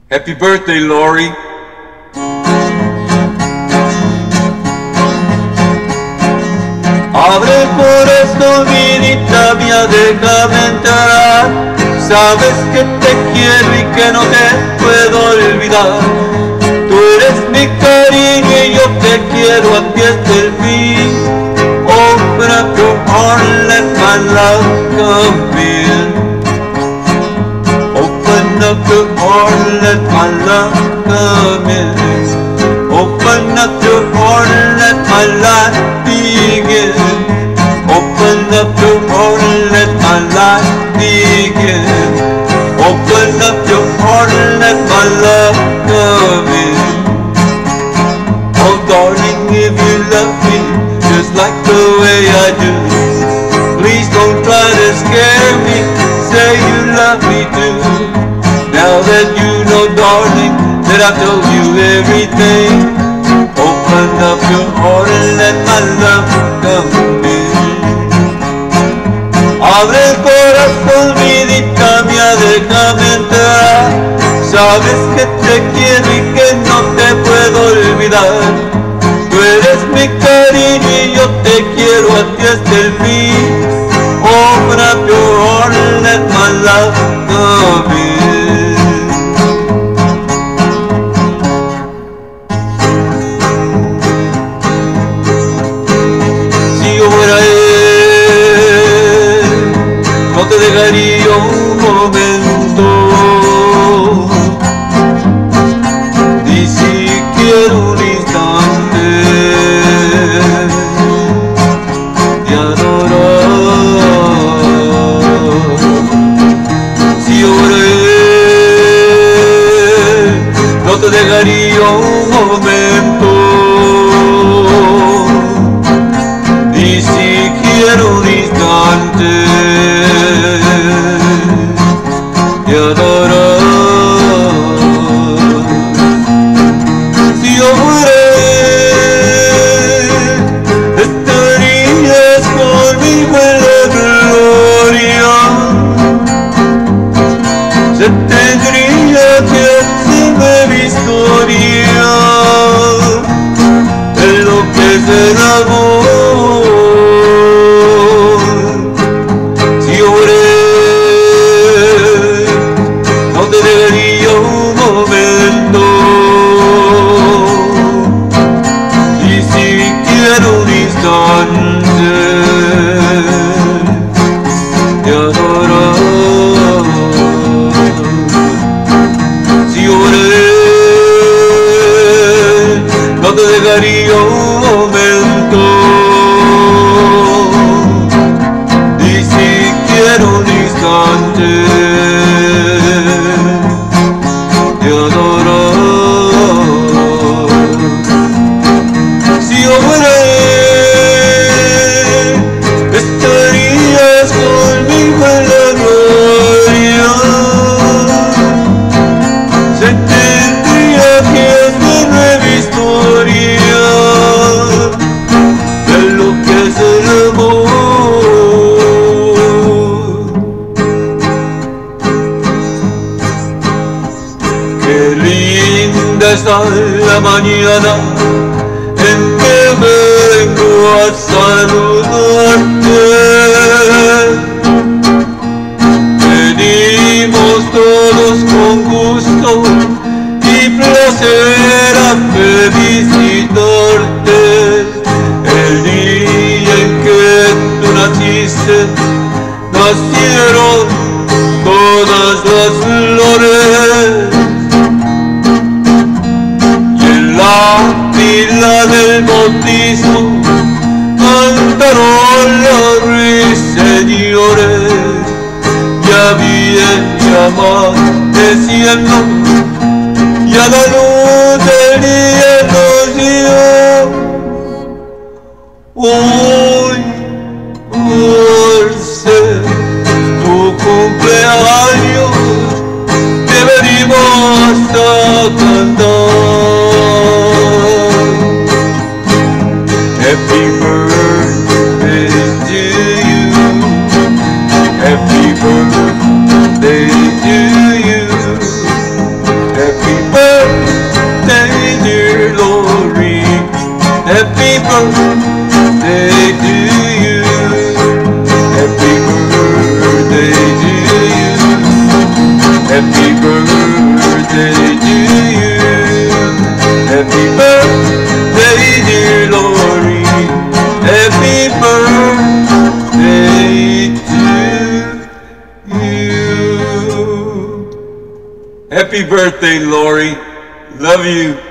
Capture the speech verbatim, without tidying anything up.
Happy birthday, Lori. Abre el corazón, vidita mía, déjame entrar. Sabes que te quiero y que no te puedo olvidar. Tú eres mi cariño y yo te quiero a ti hasta el fin. Open up your heart and let my love come in. Open up your heart and let my love come in. Open up your heart and let my life begin. Open up your heart and let my life begin. Open up your heart and let my love come in. Oh darling, if you love me just like the way I do, please don't try to scare me, say you love me too. Now that you know, darling, that I've told you everything, open up your heart and let my love come in. Abre el corazón, vidita mía, déjame entrar. Sabes que te quiero y que no te puedo olvidar. Tú eres mi cariño y yo te quiero a ti hasta el fin. Open up your heart and let my love come in. Si yo fuera él, no te dejaría un momento, ni siquiera un instante de adorar. Si yo fuera él, no te dejaría un momento, ni siquiera un instante de adorar. Si yo fuera él, estarías conmigo en la gloria. Se tendría que hacerme mi historia en lo que es el amor. Si yo fuera él, no te dejaría un momento, ni siquiera un instante de adorar. Si yo fuera él, no te dejaría un momento, ni siquiera un instante de adorar. Si yo fuera él, estarías conmigo en la gloria. Se tendría que hacer nueva historia de lo que es el amor. Qué linda está la mañana en que vengo a saludarte. Venimos todos con gusto y placer a felicitarte. El día en que tú naciste, nacieron todas las flores, y en la pila del bautismo cantaron los ruiseñores. Ya bien llamar desciendo, y a la luz del día nos dio. Hoy, por ser tu cumpleaños, te venimos a cantar. Happy birthday to you, happy birthday to you, happy Happy birthday, Lori. Love you.